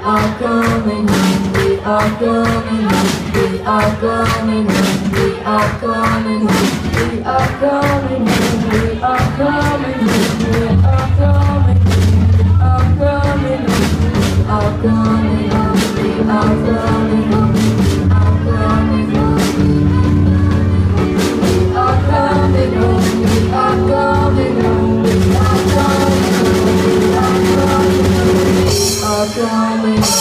are coming home, we are coming home, we are coming home, we are coming home, we are coming home, we are coming home, we are coming home, we are coming home, we are coming home, we are coming home, we are coming home, we are coming home, we are coming home, we are coming home, we are coming home, we are coming home.